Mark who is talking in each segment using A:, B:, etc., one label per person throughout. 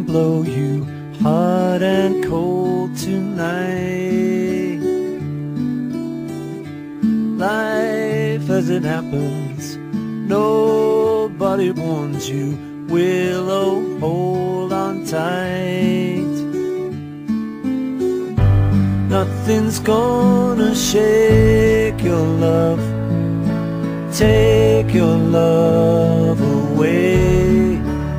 A: gonna blow you hot and cold tonight. Life as it happens, nobody warns you. Willow, hold on tight. Nothing's gonna shake your love, take your love away.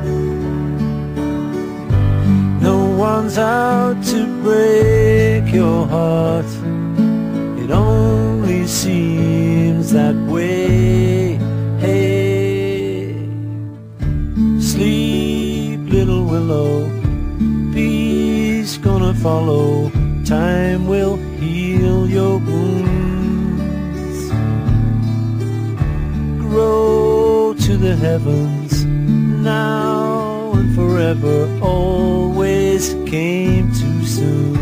A: No one's out to break your heart, it only seems that way. Hey, sleep little willow, peace gonna follow. Time will heal your wounds. Grow to the heavens, now and forever, always came too soon.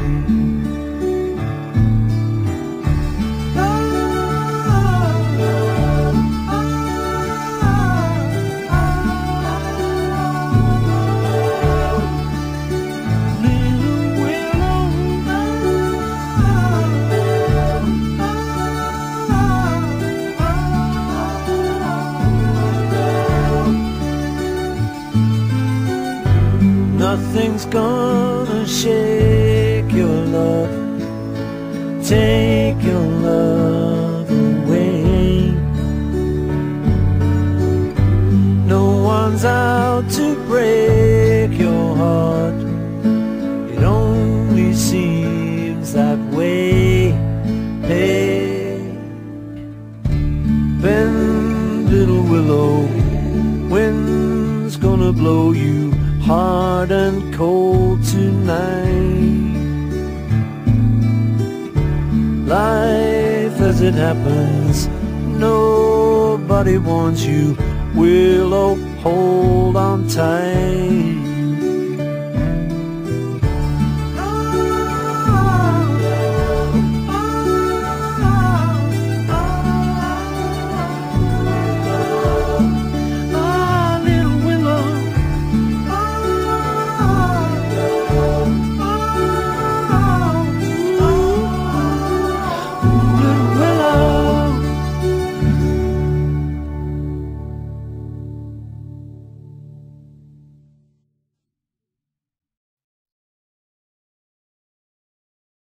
A: Nothing's gonna shake your love, take your love away. No one's out to break your heart, it only seems that way. Hey, bend little willow, wind's gonna blow you hard and cold tonight. Life as it happens, nobody warns you. Willow, hold on tight.